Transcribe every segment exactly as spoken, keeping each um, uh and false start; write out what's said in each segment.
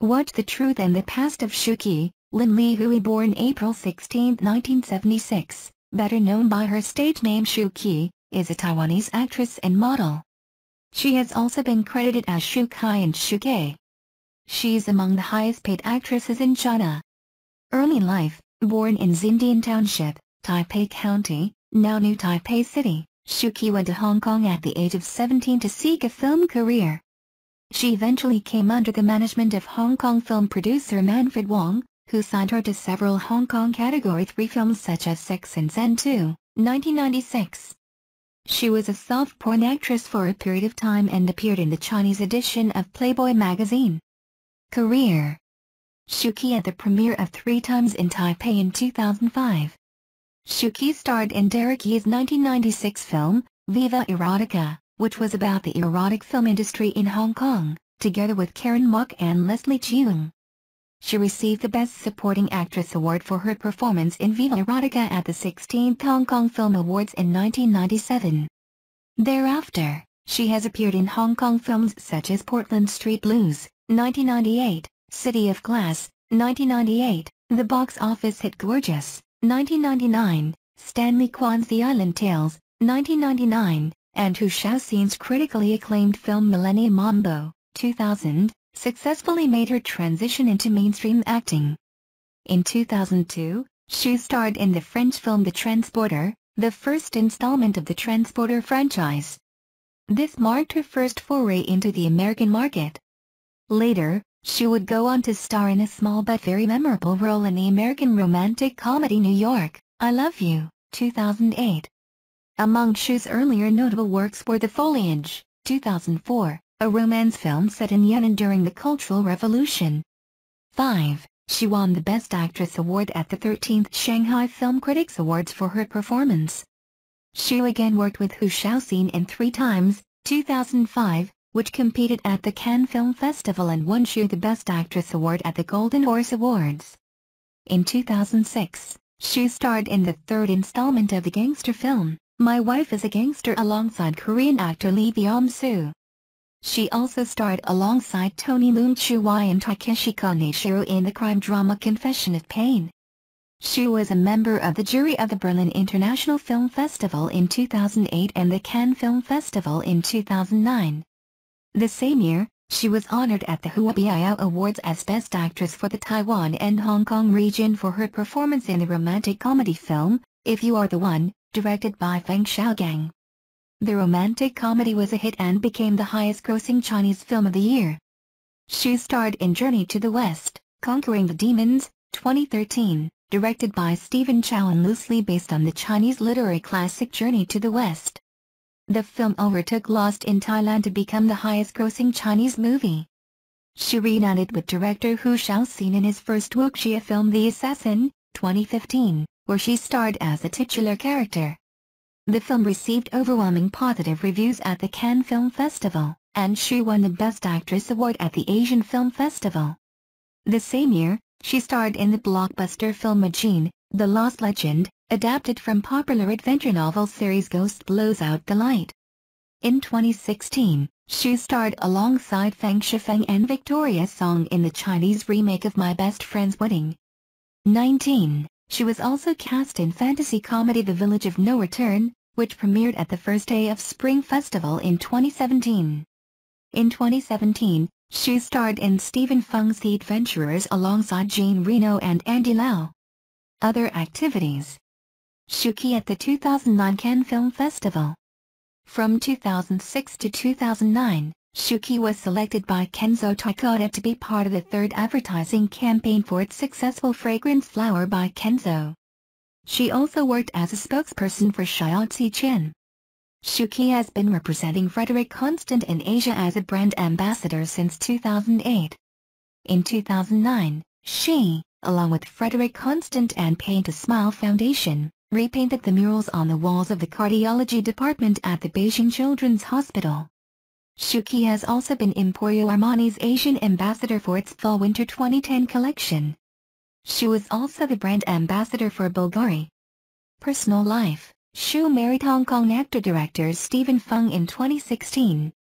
Watch the Truth and the Past of Shu Qi. Lin Li-hui, born April sixteenth nineteen seventy-six, better known by her stage name Shu Qi, is a Taiwanese actress and model. She has also been credited as Shu Qi and Shu Qi. She's among the highest paid actresses in China. Early life: born in Xindian township, Taipei County, now New Taipei City, Shu Qi went to Hong Kong at the age of seventeen to seek a film career. She eventually came under the management of Hong Kong film producer Manfred Wong, who signed her to several Hong Kong Category three films such as Sex Zen two, nineteen ninety-six. She was a soft porn actress for a period of time and appeared in the Chinese edition of Playboy magazine. Career: Shu Qi at the premiere of Three Times in Taipei in two thousand five. Shu Qi starred in Derek Yee's nineteen ninety-six film, Viva Erotica, which was about the erotic film industry in Hong Kong, together with Karen Mok and Leslie Cheung. She received the Best Supporting Actress award for her performance in Viva Erotica at the sixteenth Hong Kong Film Awards in nineteen ninety-seven. Thereafter, she has appeared in Hong Kong films such as Portland Street Blues, nineteen ninety-eight, City of Glass, nineteen ninety-eight, the box office hit Gorgeous, nineteen ninety-nine, Stanley Kwan's The Island Tales, nineteen ninety-nine, and Hu Shaoxin's critically acclaimed film Millennium Mambo, two thousand, successfully made her transition into mainstream acting. In two thousand two, Shu starred in the French film The Transporter, the first installment of the Transporter franchise. This marked her first foray into the American market. Later, Shu would go on to star in a small but very memorable role in the American romantic comedy New York, I Love You, two thousand eight. Among Shu's earlier notable works were The Foliage, two thousand four, a romance film set in Yan'an during the Cultural Revolution. five. She won the Best Actress award at the thirteenth Shanghai Film Critics Awards for her performance. Shu again worked with Hu Shaoxin in Three Times, two thousand five, which competed at the Cannes Film Festival and won Shu the Best Actress award at the Golden Horse Awards. In two thousand six, Shu starred in the third installment of the gangster film, My Wife is a Gangster, alongside Korean actor Lee Byung-soo. She also starred alongside Tony Leung Chiu-wai and Takeshi Kaneshiro in the crime drama Confession of Pain. Shu was a member of the jury of the Berlin International Film Festival in two thousand eight and the Cannes Film Festival in two thousand nine. The same year, she was honored at the Huabiao Awards as Best Actress for the Taiwan and Hong Kong region for her performance in the romantic comedy film, If You Are the One, directed by Feng Xiaogang. The romantic comedy was a hit and became the highest-grossing Chinese film of the year. Shu starred in Journey to the West, Conquering the Demons, twenty thirteen, directed by Stephen Chow and loosely based on the Chinese literary classic Journey to the West. The film overtook Lost in Thailand to become the highest-grossing Chinese movie. Shu reunited with director Hu Shaoxin in his first wuxia film The Assassin, twenty fifteen, where she starred as the titular character. The film received overwhelming positive reviews at the Cannes Film Festival, and Shu won the Best Actress award at the Asian Film Festival. The same year, she starred in the blockbuster film Majin, The Lost Legend, adapted from popular adventure novel series Ghost Blows Out the Light. In twenty sixteen, Shu starred alongside Feng Shifeng and Victoria Song in the Chinese remake of My Best Friend's Wedding. nineteen. She was also cast in fantasy comedy The Village of No Return, which premiered at the first day of Spring Festival in twenty seventeen. In twenty seventeen, Shu starred in Stephen Fung's The Adventurers alongside Jean Reno and Andy Lau. Other activities: Shu Qi at the two thousand nine Cannes Film Festival. From two thousand six to two thousand nine, Shu Qi was selected by Kenzo Takada to be part of the third advertising campaign for its successful fragrance Flower by Kenzo. She also worked as a spokesperson for Xiaozi Chen. Shu Qi has been representing Frederick Constant in Asia as a brand ambassador since two thousand eight. In two thousand nine, she, along with Frederick Constant and Paint a Smile Foundation, repainted the murals on the walls of the cardiology department at the Beijing Children's Hospital. Shu Qi has also been Emporio Armani's Asian ambassador for its Fall-Winter twenty ten collection. She was also the brand ambassador for Bulgari. Personal life: Shu married Hong Kong actor-director Stephen Fung in twenty sixteen.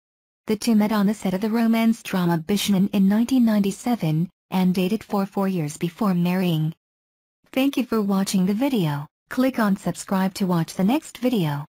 The two met on the set of the romance drama Bishan in nineteen ninety-seven, and dated for four years before marrying. Thank you for watching the video. Click on subscribe to watch the next video.